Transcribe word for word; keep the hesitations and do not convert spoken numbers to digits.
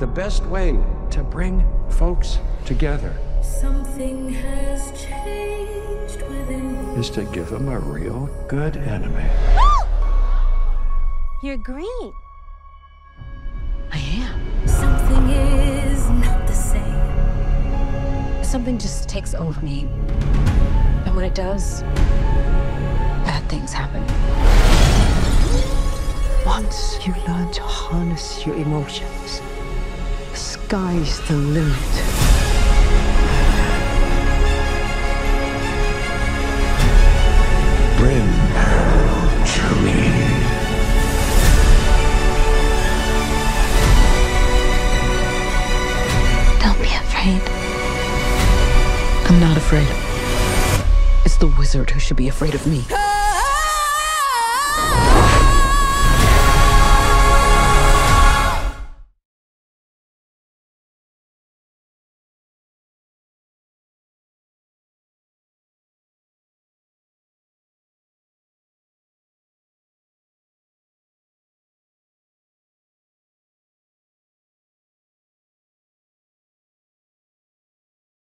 The best way to bring folks together Something has changed within me. is to give them a real good enemy. You're green. I am. Something is not the same. Something just takes over me. And when it does, bad things happen. Once you learn to harness your emotions, the sky's the limit. Bring her to me. Don't be afraid. I'm not afraid. It's the wizard who should be afraid of me.